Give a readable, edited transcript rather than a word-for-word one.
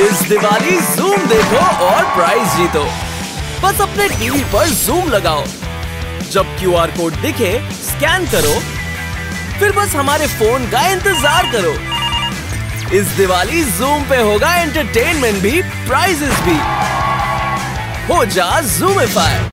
इस दिवाली जूम देखो और प्राइज जीतो। बस अपने टीवी पर जूम लगाओ, जब क्यूआर कोड दिखे स्कैन करो, फिर बस हमारे फोन का इंतजार करो। इस दिवाली जूम पे होगा एंटरटेनमेंट भी, प्राइजेस भी। हो जा ज़ूमिफाई।